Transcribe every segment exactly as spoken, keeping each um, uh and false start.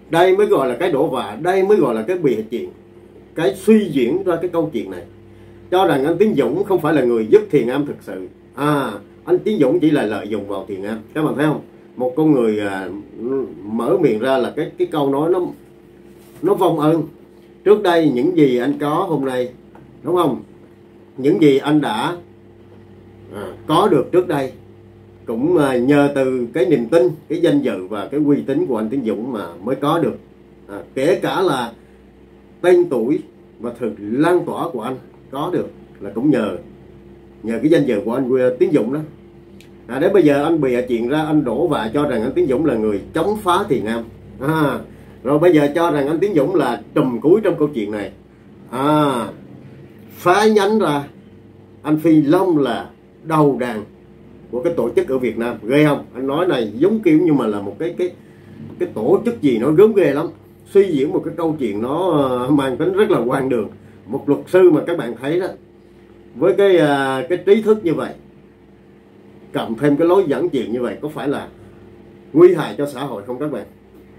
Đây mới gọi là cái đổ vạ, đây mới gọi là cái bịa chuyện, cái suy diễn ra cái câu chuyện này, cho rằng anh Tiến Dũng không phải là người giúp Thiền Am thực sự. À, anh Tiến Dũng chỉ là lợi dụng vào Thiền Am. Các bạn thấy không? Một con người à, mở miệng ra là cái cái câu nói nó nó vong ơn. Trước đây những gì anh có hôm nay, đúng không? Những gì anh đã à, có được trước đây cũng à, nhờ từ cái niềm tin, cái danh dự và cái uy tín của anh Tiến Dũng mà mới có được. À, kể cả là tên tuổi và sự lan tỏa của anh có được là cũng nhờ nhờ cái danh dự của anh Tiến Dũng đó. À, đến bây giờ anh bịa chuyện ra, anh đổ vạ cho rằng anh Tiến Dũng là người chống phá Thiền Am. À, rồi bây giờ cho rằng anh Tiến Dũng là trùm cuối trong câu chuyện này. À, phá nhánh ra anh Phi Long là đầu đàn của cái tổ chức ở Việt Nam. Ghê không? Anh nói này giống kiểu như mà là một cái cái cái tổ chức gì nó gớm ghê lắm, suy diễn một cái câu chuyện nó mang tính rất là hoang đường. Một luật sư mà các bạn thấy đó, với cái cái trí thức như vậy, cộng thêm cái lối dẫn chuyện như vậy, có phải là nguy hại cho xã hội không các bạn?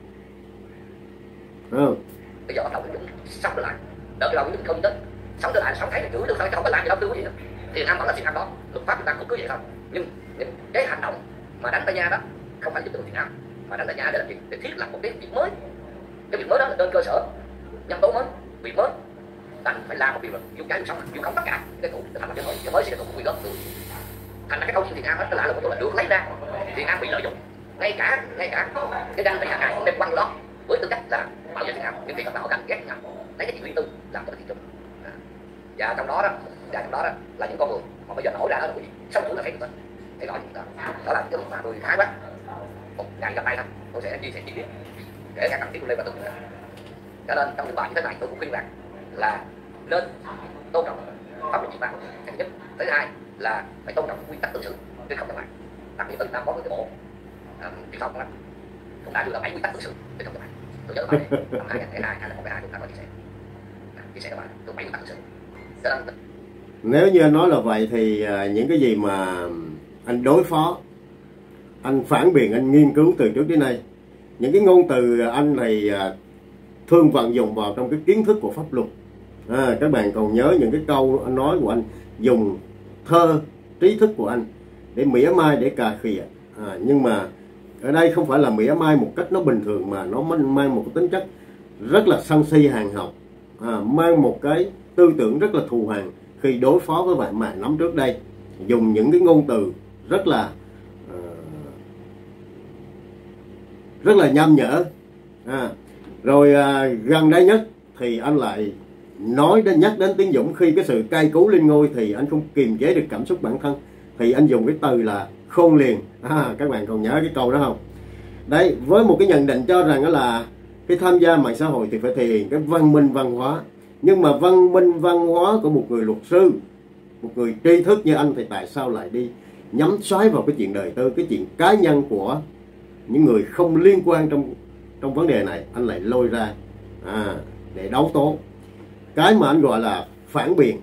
Không? Bây giờ bắt đầu Dũng sống trở lại, đỡ cái đầu Dũng không tính sống trở lại, sống thấy là chửi được thôi, không có làm gì đâu, gì đó. Thì Am vẫn là Thiền Am đó, luật pháp chúng ta cũng cứ vậy thôi. Nhưng, nhưng cái hành động mà đánh tay nha đó không phải giúp được Thiền Am, mà đánh tay nha để làm gì? Để thiết lập một cái việc mới. Cái việc mới đó là trên cơ sở nhân tố mới, việc mới, đành phải làm một việc là vô cái sống, vô không tất cả cái cũ thành là cái mới, cái mới sẽ là một quy gốc từ. Thành ra cái câu chuyện Thiền Am đó nó lạ là một chỗ là được lấy ra, Thiền Am bị lợi dụng, ngay cả ngay cả cái ranh tay nhà cũng đem quăng đó với tư cách là bảo vệ Thiền Am, những việc các họ gắn ghét nhau, lấy cái chuyện riêng tư làm cho cái chuyện chung. À. Và trong đó đó, và trong đó đó là những con người mà bây giờ nổi ra đó là cái gì? Sống thử là phải được tên, phải gọi chúng ta. Đó là những cái mà tôi khá quá. Một ngày gặp tay thôi, tôi sẽ chia sẻ chi tiết để các bạn tiếp lên và từng. Cho nên trong những bài như thế này tôi cũng khuyên rằng là nên tôn trọng pháp luật Việt Nam cái thứ nhất. Thứ hai là phải tôn trọng quy tắc ứng xử chứ không phải. Đặc biệt Việt Nam có cái bộ truyền thông cũng đã đưa ra bảy quy tắc ứng xử chứ không phải. Tôi nhớ bài năm hai nghìn hai hay là một hai chúng ta có chia sẻ chia sẻ các bạn tôi bảy quy tắc ứng xử. Cho nên nếu như anh nói là vậy thì những cái gì mà anh đối phó, anh phản biện, anh nghiên cứu từ trước đến nay, những cái ngôn từ anh thì thường vận dụng vào trong cái kiến thức của pháp luật. À, các bạn còn nhớ những cái câu anh nói của anh, dùng thơ trí thức của anh để mỉa mai, để cà khịa. À, nhưng mà ở đây không phải là mỉa mai một cách nó bình thường, mà nó mang một tính chất rất là sân si hàng học, à, mang một cái tư tưởng rất là thù hằn khi đối phó với bạn mà nắm trước đây, dùng những cái ngôn từ rất là uh, rất là nham nhở. À, rồi à, gần đây nhất thì anh lại nói đến nhắc đến Tiến Dũng khi cái sự cai cú lên ngôi thì anh không kiềm chế được cảm xúc bản thân, thì anh dùng cái từ là khôn liền. À, các bạn còn nhớ cái câu đó không? Đấy, với một cái nhận định cho rằng đó là cái tham gia mạng xã hội thì phải thể hiện cái văn minh văn hóa, nhưng mà văn minh văn hóa của một người luật sư, một người tri thức như anh thì tại sao lại đi nhắm xoáy vào cái chuyện đời tư, cái chuyện cá nhân của những người không liên quan trong trong vấn đề này, anh lại lôi ra à, để đấu tố. Cái mà anh gọi là phản biện,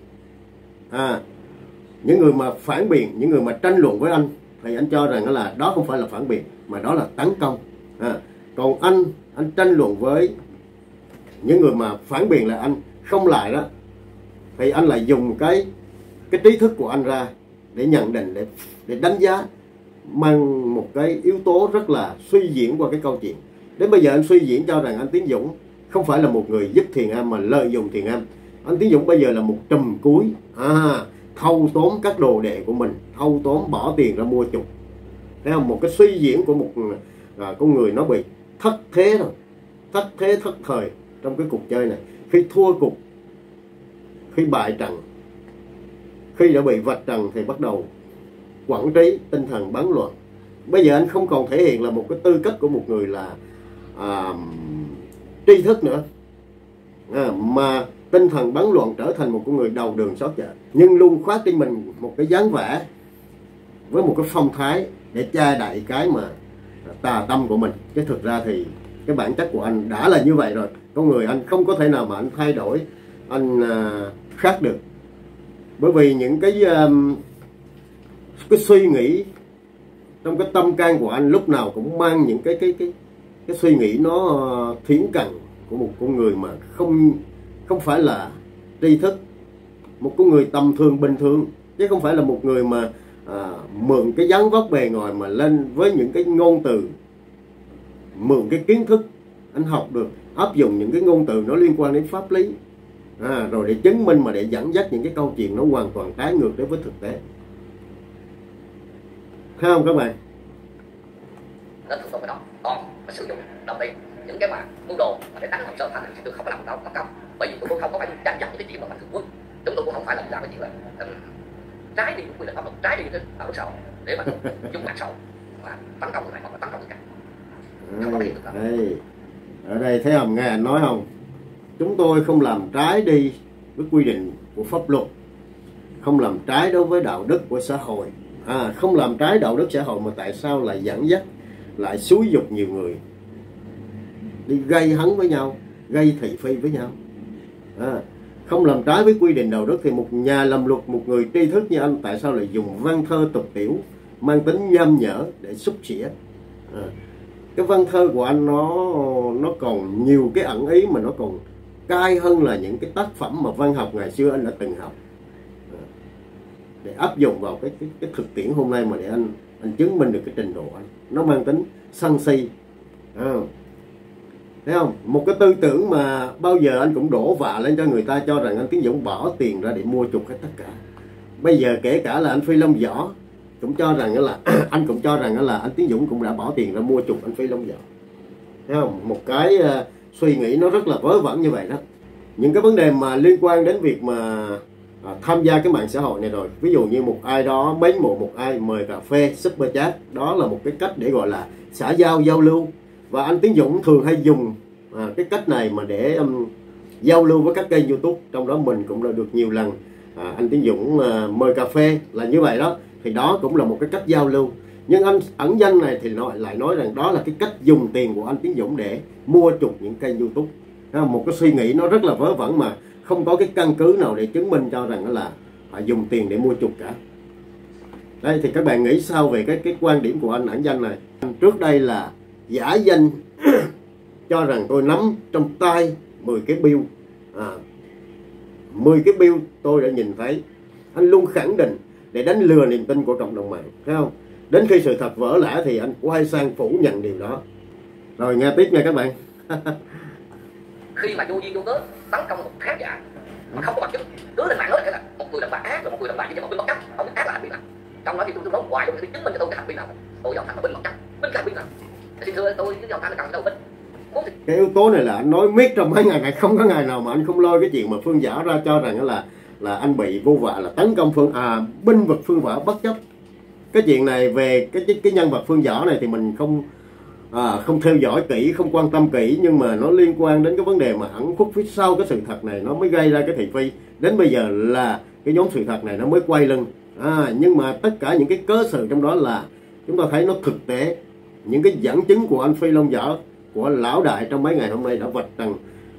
à, những người mà phản biện, những người mà tranh luận với anh thì anh cho rằng là đó không phải là phản biện mà đó là tấn công. À, còn anh anh tranh luận với những người mà phản biện là anh không lại đó, thì anh lại dùng cái cái trí thức của anh ra để nhận định, để để đánh giá, mang một cái yếu tố rất là suy diễn qua cái câu chuyện. Đến bây giờ anh suy diễn cho rằng anh Tiến Dũng không phải là một người giúp Thiền Am mà lợi dụng Thiền Am. Anh Tiến Dũng bây giờ là một trùm cuối, à, thâu tóm các đồ đệ của mình, thâu tóm bỏ tiền ra mua chuộc. Thấy không? Một cái suy diễn của một à, con người nó bị thất thế rồi, thất thế thất thời trong cái cuộc chơi này. Khi thua cuộc, khi bại trận, khi đã bị vạch trần thì bắt đầu quản trí tinh thần bắn loạn. Bây giờ anh không còn thể hiện là một cái tư cách của một người là à, tri thức nữa, à, mà tinh thần bắn loạn trở thành một con người đầu đường xó chợ, nhưng luôn khoác trên mình một cái dáng vẻ với một cái phong thái để che đậy cái mà tà tâm của mình. Chứ thực ra thì cái bản chất của anh đã là như vậy rồi. Con người anh không có thể nào mà anh thay đổi, anh à, khác được. Bởi vì những cái um, cái suy nghĩ trong cái tâm can của anh lúc nào cũng mang những cái cái cái cái suy nghĩ nó thiển cận của một con người mà không không phải là tri thức, một con người tầm thường bình thường, chứ không phải là một người mà à, mượn cái dáng vóc bề ngoài mà lên với những cái ngôn từ, mượn cái kiến thức anh học được, áp dụng những cái ngôn từ nó liên quan đến pháp lý, à, rồi để chứng minh mà để dẫn dắt những cái câu chuyện nó hoàn toàn trái ngược đối với thực tế. Thấy không các bạn? Nên thường cái đó, còn mà sử dụng đồng tiền những cái mà mưu đồ mà để đánh hồ sơ thành thì tôi không có làm đâu, không không. Bởi vì tôi cũng không có phải tranh chấp những cái chuyện mà mạnh thường quân, chúng tôi cũng không phải là làm cái chuyện là um, trái đi quy định pháp luật, trái đi cái đạo đức xã hội để mà dùng mạng xã hội mà tấn công người này hoặc là tấn công người khác. Không có cái hiện tượng đó. Đây, ở đây thấy không, nghe anh nói không? Chúng tôi không làm trái đi với quy định của pháp luật, không làm trái đối với đạo đức của xã hội, à, không làm trái đạo đức xã hội mà tại sao lại dẫn dắt, lại xúi dục nhiều người đi gây hấn với nhau, gây thị phi với nhau, à, không làm trái với quy định đạo đức thì một nhà làm luật, một người tri thức như anh tại sao lại dùng văn thơ tục tiểu mang tính nham nhở để xúc xỉa, à, cái văn thơ của anh nó nó còn nhiều cái ẩn ý mà nó còn cay hơn là những cái tác phẩm mà văn học ngày xưa anh đã từng học, à, để áp dụng vào cái, cái cái thực tiễn hôm nay mà để anh anh chứng minh được cái trình độ anh, nó mang tính sân si, à, thấy không? Một cái tư tưởng mà bao giờ anh cũng đổ vạ lên cho người ta, cho rằng anh Tiến Dũng bỏ tiền ra để mua chuộc hết tất cả. Bây giờ kể cả là anh Phi Long Võ cũng cho rằng là anh cũng cho rằng là anh Tiến Dũng cũng đã bỏ tiền ra mua chuộc anh Phi Long Võ, thấy không? Một cái uh, suy nghĩ nó rất là vớ vẩn như vậy đó. Những cái vấn đề mà liên quan đến việc mà à, tham gia cái mạng xã hội này rồi, ví dụ như một ai đó mến mộ một ai mời cà phê super chat, đó là một cái cách để gọi là xã giao giao lưu, và anh Tiến Dũng thường hay dùng à, cái cách này mà để um, giao lưu với các kênh YouTube, trong đó mình cũng đã được nhiều lần à, anh Tiến Dũng à, mời cà phê là như vậy đó, thì đó cũng là một cái cách giao lưu. Nhưng anh ẩn danh này thì nói, lại nói rằng đó là cái cách dùng tiền của anh Tiến Dũng để mua chuộc những kênh YouTube. Một cái suy nghĩ nó rất là vớ vẩn mà không có cái căn cứ nào để chứng minh cho rằng là phải dùng tiền để mua chuộc cả. Đây thì các bạn nghĩ sao về cái cái quan điểm của anh ẩn danh này? Trước đây là giả danh cho rằng tôi nắm trong tay mười cái bill, à, mười cái bill tôi đã nhìn thấy. Anh luôn khẳng định để đánh lừa niềm tin của cộng đồng mạng, thấy không? Đến khi sự thật vỡ lẽ thì anh quay sang phủ nhận điều đó. Rồi nghe tiếp nha các bạn. Khi mà vô duyên vô cớ tấn công một khán giả mà không có bằng chứng, cứ lên mạng nói là một người làm bạc ác, là một người làm bạc như một bên bất chấp, không biết ác là hành vi nào. Trong đó thì tôi tôi nói hoài tôi chứng minh cho tôi cái hành vi nào, tôi dòng thành là bên bất chấp, bên cái hành vi nào. Xin thưa tôi cái dòng thành là cần đâu bên. Cái yếu tố này là anh nói miết trong mấy ngày này, không có ngày nào mà anh không lôi cái chuyện mà Phương Võ ra cho rằng là là anh bị vô vạ là tấn công Phương à binh vực Phương Võ bất chấp. Cái chuyện này về cái cái, cái nhân vật Phương Võ này thì mình không à, không theo dõi kỹ, không quan tâm kỹ, nhưng mà nó liên quan đến cái vấn đề mà ẩn khuất phía sau cái sự thật này nó mới gây ra cái thị phi. Đến bây giờ là cái nhóm sự thật này nó mới quay lưng, à, nhưng mà tất cả những cái cớ sự trong đó là chúng ta thấy nó thực tế. Những cái dẫn chứng của anh Phi Long Võ, của lão đại trong mấy ngày hôm nay đã vạch trần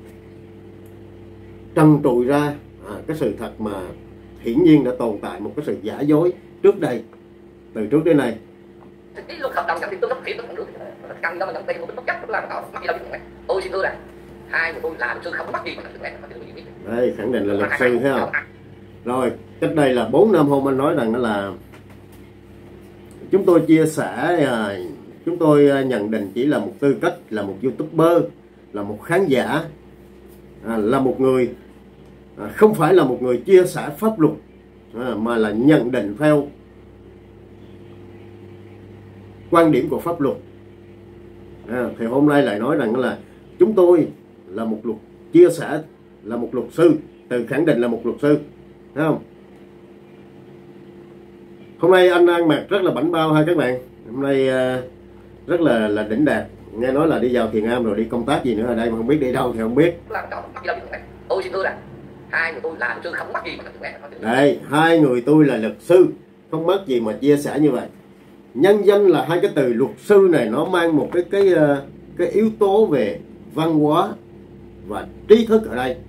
trần trụi ra à, cái sự thật mà hiển nhiên đã tồn tại một cái sự giả dối trước đây, từ trước đến nay. Cái luật hợp đồng nhận tiền tôi không thiệt tôi không được, cần đâu mà nhận tiền của bên bất chấp tôi làm có mắc gì đâu chứ. Tôi xin thưa là hai người tôi là luật sư không mắc gì mà nhận tiền. Đây khẳng định là luật sư thấy không? Rồi cách đây là bốn năm hôm anh nói rằng đó là chúng tôi chia sẻ, à, chúng tôi nhận định chỉ là một tư cách là một YouTuber, là một khán giả, à, là một người à, không phải là một người chia sẻ pháp luật, à, mà là nhận định theo quan điểm của pháp luật. À, thì hôm nay lại nói rằng là chúng tôi là một luật chia sẻ, là một luật sư, từ khẳng định là một luật sư, thấy không? Hôm nay anh ăn mặc rất là bảnh bao ha các bạn. Hôm nay uh, rất là là đỉnh đạt. Nghe nói là đi vào Thiền Am rồi đi công tác gì nữa ở đây mà không biết đi đâu thì không biết. Tôi xin thưa là hai người tôi là luật sư không mắc gì mà. Đây, hai người tôi là luật sư không mắc gì mà chia sẻ như vậy. Nhân danh là hai cái từ luật sư này nó mang một cái cái cái yếu tố về văn hóa và trí thức ở đây.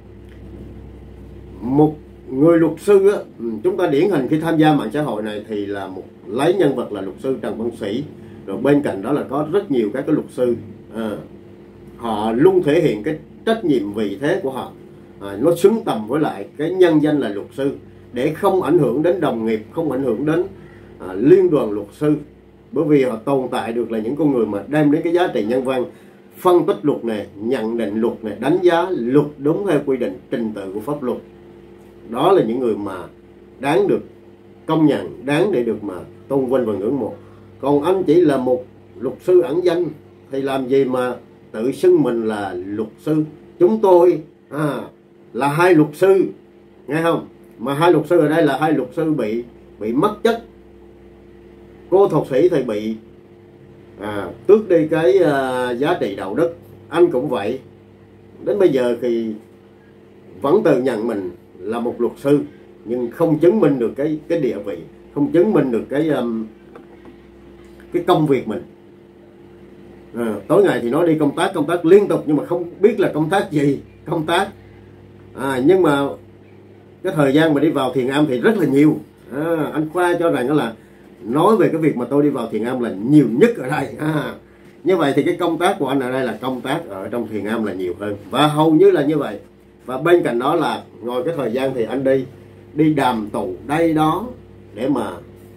Một người luật sư á, chúng ta điển hình khi tham gia mạng xã hội này thì là một lấy nhân vật là luật sư Trần Văn Sĩ, rồi bên cạnh đó là có rất nhiều các cái luật sư à, họ luôn thể hiện cái trách nhiệm vị thế của họ, à, nó xứng tầm với lại cái nhân danh là luật sư, để không ảnh hưởng đến đồng nghiệp, không ảnh hưởng đến à, liên đoàn luật sư, bởi vì họ tồn tại được là những con người mà đem đến cái giá trị nhân văn, phân tích luật này, nhận định luật này, đánh giá luật đúng theo quy định trình tự của pháp luật. Đó là những người mà đáng được công nhận, đáng để được mà tôn vinh và ngưỡng mộ. Còn anh chỉ là một luật sư ẩn danh thì làm gì mà tự xưng mình là luật sư. Chúng tôi à, là hai luật sư, nghe không? Mà hai luật sư ở đây là hai luật sư bị bị mất chất. Cô thạc sĩ thì bị à, tước đi cái à, giá trị đạo đức. Anh cũng vậy. Đến bây giờ thì vẫn tự nhận mình là một luật sư, nhưng không chứng minh được cái cái địa vị, không chứng minh được cái um, cái công việc mình. À, tối ngày thì nói đi công tác, công tác liên tục, nhưng mà không biết là công tác gì, công tác. À, nhưng mà cái thời gian mà đi vào thiền am thì rất là nhiều. À, anh Khoa cho rằng đó là nói về cái việc mà tôi đi vào thiền am là nhiều nhất ở đây. À, như vậy thì cái công tác của anh ở đây là công tác ở trong thiền am là nhiều hơn, và hầu như là như vậy. Và bên cạnh đó là ngồi cái thời gian thì anh đi đi đàm tù đây đó để mà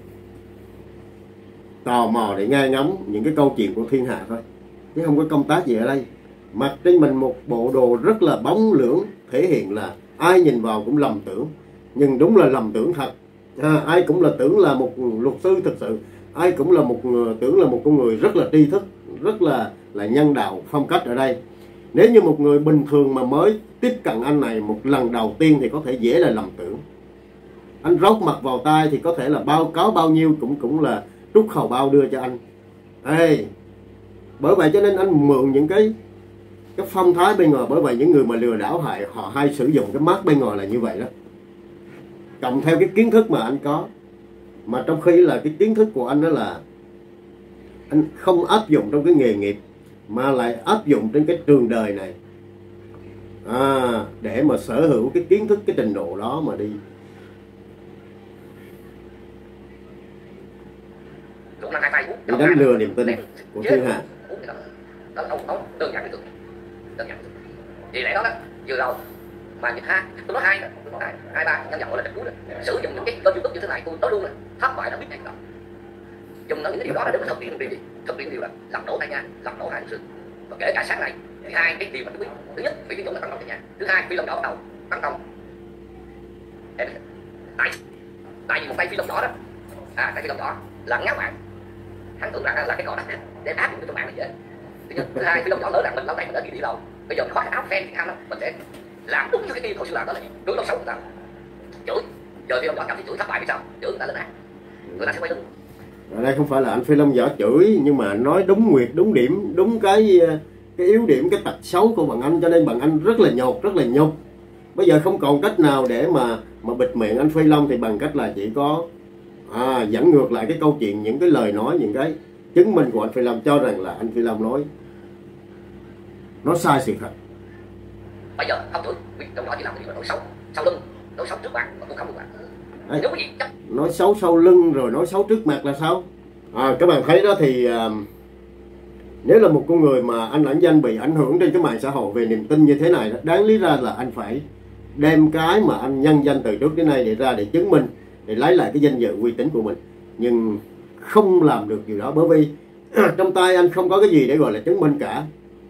tò mò để nghe ngóng những cái câu chuyện của thiên hạ thôi, chứ không có công tác gì ở đây. Mặc trên mình một bộ đồ rất là bóng lưỡng, thể hiện là ai nhìn vào cũng lầm tưởng, nhưng đúng là lầm tưởng thật. À, ai cũng là tưởng là một luật sư thực sự, ai cũng là một tưởng là một con người rất là tri thức, rất là là nhân đạo phong cách ở đây. Nếu như một người bình thường mà mới tiếp cận anh này một lần đầu tiên thì có thể dễ là lầm tưởng. Anh rót mặt vào tai thì có thể là báo cáo bao nhiêu cũng cũng là trút hầu bao đưa cho anh. Ê, bởi vậy cho nên anh mượn những cái cái phong thái bên ngoài. Bởi vậy những người mà lừa đảo hại họ hay sử dụng cái mác bên ngoài là như vậy đó, cộng theo cái kiến thức mà anh có. Mà trong khi là cái kiến thức của anh đó là anh không áp dụng trong cái nghề nghiệp, mà lại áp dụng trên cái trường đời này, à, để mà sở hữu cái kiến thức, cái trình độ đó mà đi. Đi đánh lừa niềm tin của thiên hạ. Đó không không đơn giản như thường, đơn giản. Vì lẽ đó đó, vừa đầu mà những hai, tôi nói hai, tôi nói hai, hai ba nhân dạo là trật cú rồi, sử dụng những cái kênh YouTube như thế này, tôi nói luôn là thất bại đã biết ngay đó. Dùng những cái điều đó để thực hiện điều gì? Thực hiện điều là làm đổ tay nha, làm đổ hai luật sư. Và kể cả sáng nay, thì hai cái điều mà tôi biết, thứ nhất, Phi Tiến Dũng là tấn công tay nha, thứ hai, Phi Long Đỏ bắt đầu tấn công. Tại tại vì một tay Phi Long Đỏ đó, à, tay Phi Long Đỏ là ngáo mạng, hắn tưởng rằng là cái cỏ đất để áp dụng cái mạng này dễ. Thứ nhất, thứ hai, Phi Long Đỏ lỡ rằng mình lâu tay mình đã bị đi lâu, bây giờ khoác áo phen thì ham lắm, mình sẽ làm đúng như cái yêu cầu sư làm, đó là cưới nó sống người ta chửi. Giờ Phi Long Đỏ cảm thấy chửi thất bại vì sao? Chửi người ta lên án, người ta sẽ quay lưng. Ở đây không phải là anh Phi Long Võ chửi, nhưng mà nói đúng nguyệt, đúng điểm, đúng cái cái yếu điểm, cái tật xấu của bạn anh, cho nên bạn anh rất là nhột, rất là nhục. Bây giờ không còn cách nào để mà mà bịt miệng anh Phi Long thì bằng cách là chỉ có à, dẫn ngược lại cái câu chuyện, những cái lời nói, những cái chứng minh của anh Phi Long, cho rằng là anh Phi Long nói nó sai sự thật. Bây giờ không chửi, vì trong đó chỉ làm cái điều là nói xấu sau lưng, nói xấu trước bạn mà cũng không được bạn. Nếu cái gì chắc nói xấu sau lưng rồi nói xấu trước mặt là sao? À, các bạn thấy đó thì à, nếu là một con người mà anh ẩn danh bị ảnh hưởng trên cái mạng xã hội về niềm tin như thế này đó, đáng lý ra là anh phải đem cái mà anh nhân danh từ trước đến nay để ra để chứng minh, để lấy lại cái danh dự uy tín của mình. Nhưng không làm được điều đó, bởi vì trong tay anh không có cái gì để gọi là chứng minh cả.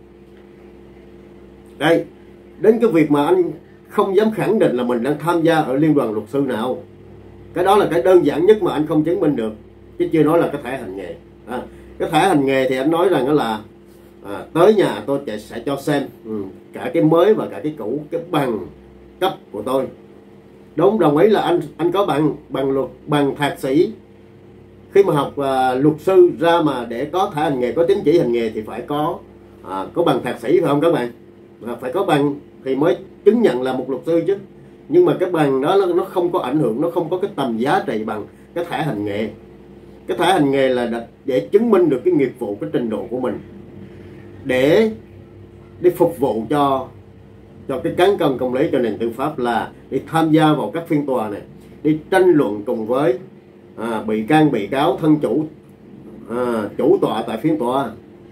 Đây, đến cái việc mà anh không dám khẳng định là mình đang tham gia ở liên đoàn luật sư nào, cái đó là cái đơn giản nhất mà anh không chứng minh được, chứ chưa nói là cái thẻ hành nghề. À, cái thẻ hành nghề thì anh nói rằng đó là à, tới nhà tôi sẽ cho xem ừ, cả cái mới và cả cái cũ, cái bằng cấp của tôi. Đúng, đồng ý là anh anh có bằng bằng luật, bằng thạc sĩ. Khi mà học à, luật sư ra mà để có thẻ hành nghề, có chứng chỉ hành nghề thì phải có à, có bằng thạc sĩ phải không các bạn? À, phải có bằng thì mới chứng nhận là một luật sư chứ. Nhưng mà cái bằng đó nó không có ảnh hưởng, nó không có cái tầm giá trị bằng cái thẻ hành nghề. Cái thẻ hành nghề là để chứng minh được cái nghiệp vụ, cái trình độ của mình, để để phục vụ cho cho cái cán cân công lý, cho nền tư pháp, là để tham gia vào các phiên tòa này, đi tranh luận cùng với à, bị can, bị cáo, thân chủ, à, chủ tọa tại phiên tòa.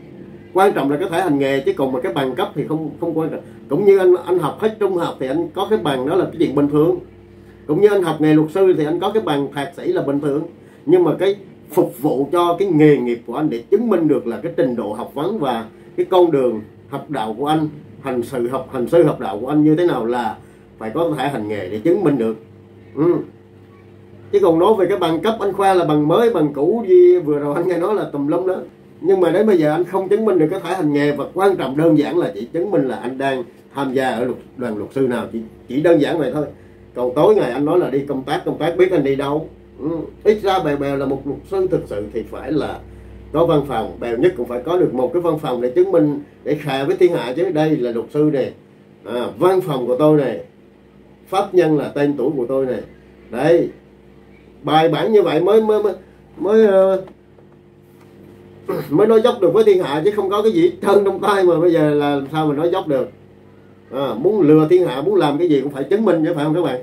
Quan trọng là có thể hành nghề, chứ còn mà cái bằng cấp thì không không quan trọng. Cũng như anh anh học hết trung học thì anh có cái bằng, đó là cái chuyện bình thường. Cũng như anh học nghề luật sư thì anh có cái bằng thạc sĩ là bình thường. Nhưng mà cái phục vụ cho cái nghề nghiệp của anh để chứng minh được là cái trình độ học vấn và cái con đường học đạo của anh, hành sự học hành sư học đạo của anh như thế nào là phải có thể hành nghề để chứng minh được. Ừ. Chứ còn nói về cái bằng cấp anh khoa là bằng mới, bằng cũ gì vừa rồi anh nghe nói là tùm lum đó. Nhưng mà đến bây giờ anh không chứng minh được cái thể hành nghề, và quan trọng đơn giản là chỉ chứng minh là anh đang tham gia ở đoàn luật sư nào, chỉ, chỉ đơn giản vậy thôi. Còn tối ngày anh nói là đi công tác, công tác biết anh đi đâu. Ừ. Ít ra bèo bèo là một luật sư thực sự thì phải là có văn phòng, bèo nhất cũng phải có được một cái văn phòng để chứng minh, để khà với thiên hạ chứ. Đây là luật sư này, à, văn phòng của tôi này, pháp nhân là tên tuổi của tôi này. Đây, bài bản như vậy mới mới mới mới uh, mới nói dốc được với thiên hạ, chứ không có cái gì trơn trong tay mà bây giờ là làm sao mà nói dốc được. À, muốn lừa thiên hạ, muốn làm cái gì cũng phải chứng minh chứ, phải không các bạn?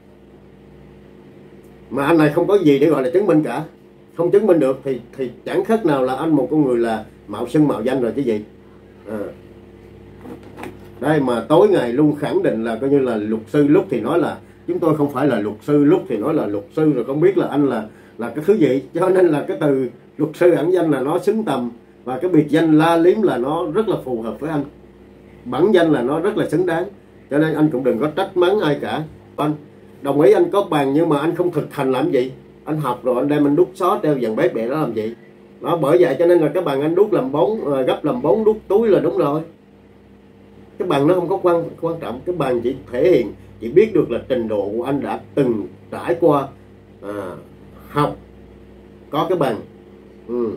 Mà anh này không có gì để gọi là chứng minh cả. Không chứng minh được thì thì chẳng khác nào là anh một con người là mạo xưng mạo danh rồi chứ gì. À. Đây mà tối ngày luôn khẳng định là coi như là luật sư, lúc thì nói là chúng tôi không phải là luật sư, lúc thì nói là luật sư, rồi không biết là anh là là cái thứ gì. Cho nên là cái từ luật sư ẩn danh là nó xứng tầm, và cái biệt danh La Liếm là nó rất là phù hợp với anh. Bản danh là nó rất là xứng đáng. Cho nên anh cũng đừng có trách mắng ai cả. Anh đồng ý anh có bằng, nhưng mà anh không thực hành làm gì. Anh học rồi anh đem anh đút xó đeo dàn bếp để đó làm gì. Đó, bởi vậy cho nên là cái bằng anh đút làm bóng, gấp làm bóng đút túi là đúng rồi. Cái bằng nó không có quan quan trọng. Cái bằng chỉ thể hiện, chỉ biết được là trình độ của anh đã từng trải qua à, học, có cái bằng. Ừ.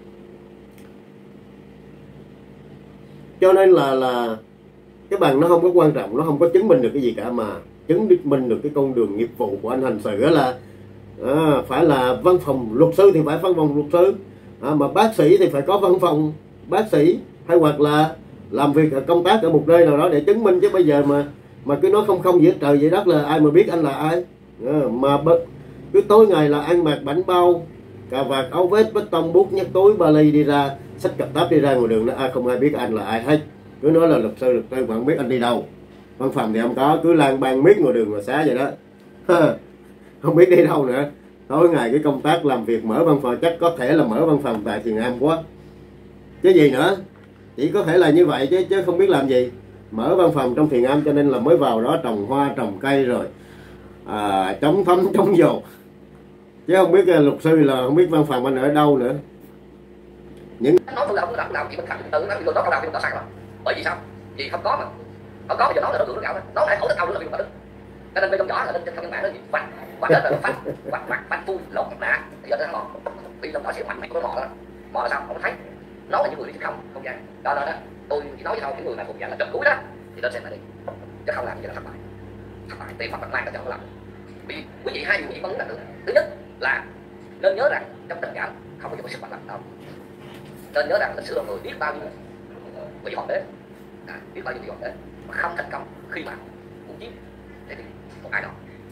Cho nên là là cái bằng nó không có quan trọng, nó không có chứng minh được cái gì cả, mà chứng minh được cái con đường nghiệp vụ của anh hành xử. Đó là à, phải là văn phòng luật sư thì phải văn phòng luật sư, à, mà bác sĩ thì phải có văn phòng bác sĩ, hay hoặc là làm việc công tác ở một nơi nào đó để chứng minh. Chứ bây giờ mà mà cứ nói không không giữa trời vậy đất là ai mà biết anh là ai. À, mà cứ tối ngày là ăn mặc bảnh bao, cà vạt áo vest, bít tông, bút, nhắc túi, ba ly đi ra, xách cặp táp đi ra ngoài đường đó, ai không ai biết anh là ai hết. Cứ nói là luật sư, luật sư mà không biết anh đi đâu. Văn phòng thì không có, cứ lang bang miết ngoài đường mà xá vậy đó. Không biết đi đâu nữa. Tối ngày cái công tác làm việc mở văn phòng, chắc có thể là mở văn phòng tại Thiền Am quá chứ gì nữa. Chỉ có thể là như vậy chứ chứ không biết làm gì. Mở văn phòng trong Thiền Am cho nên là mới vào đó trồng hoa trồng cây rồi à, chống thấm chống dột, chứ không biết luật sư là không biết văn phòng anh ở đâu nữa. Những nói tôi làm làm làm gì mình thành tự nó tôi nói câu nào thì mình nói sai rồi. Bởi vì sao? Vì không có mà không có bây giờ nói là nó được nó gạo đó, nó lại khổ tất câu nữa là vì mà đứng. Cho nên bên trong gió là lên trên không gian mạng nó gì vạch vạch lên là nó phanh vạch vạch vạch phu lột mặt nạ, thì giờ nó mò đi trong đó sẽ mạnh mẽ của nó mò đó, mò là sao không thấy. Nó là những người đi không không gian đó đó, đó. Tôi chỉ nói với sao những người mà thuộc dạng là trần cuối đó thì lên xem lại đi, chứ không làm gì là thất bại. Thất bại tiền mặt bằng mai nó chẳng làm. Vì quý vị hai điều gì vẫn là được. Thứ nhất là nên nhớ rằng trong tình cảm không có gì sức mạnh lắm đâu. Nên nhớ rằng lịch sử con người biết bao nhiêu vị hoàng đế, à, biết bao nhiêu vị hoàng đế mà không thành công khi mà muốn chiếm để đi một ai đó.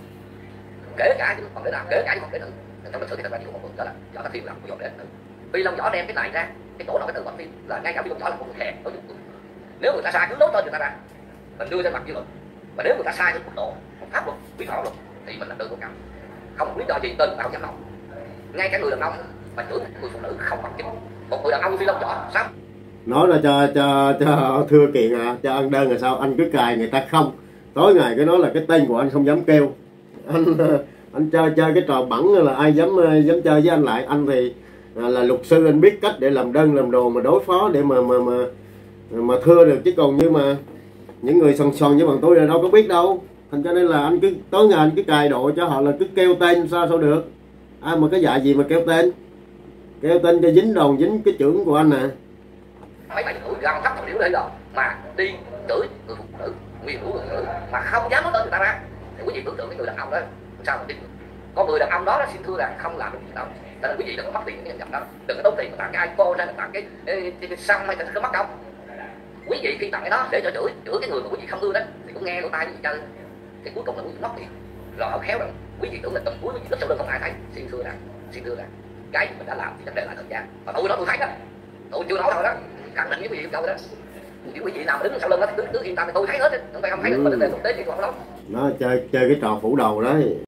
Kể cả những hoàng đế nào, kể cả những hoàng đế nữ trong lịch sử thì thật ra nhiều một người đó là Võ Tắc Thiên là một vị hoàng đế nữ. Vì Long Võ đem cái này ra, cái tổ nào cái từ Tắc Thiên là ngay cả Long Võ là một người thèm đối với. Nếu người ta sai cứ nói tên người ta ra, mình đưa ra mặt dư luận. Và nếu người ta sai đến mức độ pháp luật, vi phạm luật thì mình là tự tố cáo. Không lý do gì tên người ta không dám nói. Ngay cả người đàn ông mà chửi người phụ nữ không bằng chứng. Một người đàn ông Phi Long Võ sao? Nói là cho cho cho thưa kiện à, cho ăn đơn là sao? Anh cứ cài người ta không. Tối ngày cái nói là cái tên của anh không dám kêu. Anh anh chơi chơi cái trò bẩn là ai dám dám chơi với anh lại. Anh thì là luật sư, anh biết cách để làm đơn làm đồ mà đối phó để mà mà mà mà thưa được, chứ còn như mà những người sòn sòn với bằng tôi là đâu có biết đâu. Thành cho nên là anh cứ tối ngày anh cứ cài độ cho họ là cứ kêu tên sao sao được. Ai mà cái dạ gì mà kêu tên, kêu tên cho dính đòn dính cái chưởng của anh nè. Mấy bạn tuổi gần thấp một điếu đây rồi mà đi chửi người phụ nữ, nguyên rủa người nữ mà không dám nói tên người ta ra, thì quý vị tưởng tượng cái người đàn ông đó sao mà tin. Con người đàn ông đó, đó xin thưa rằng không làm được gì đâu. Cho nên quý vị đừng có mất tiền cái nhận đó, đừng có tốn tiền tặng cái iPhone hay là tặng cái, cái, cái, cái xăng hay cái mất đâu. Quý vị khi tặng cái đó để cho chửi chửi cái người mà quý vị không ưa đó thì cũng nghe lỗ tai quý vị chơi, thì cuối cùng là quý vị mất tiền. Rồi họ khéo rằng quý vị tưởng là tầm cuối quý vị rất sau lưng không ai thấy. Xin thưa rằng xin thưa rằng cái mình đã làm thì chắc để lại thời gian. Và tôi đó tôi thấy đó, tôi chưa nói thôi đó. khẳng định với quý vị câu đó. Những quý vị nào mà đứng sau lưng đó cứ, cứ yên tâm, tôi thấy hết, không phải không thấy được, mà vấn đề thực tế thì còn đó. Nó chơi chơi cái trò phủ đầu đấy.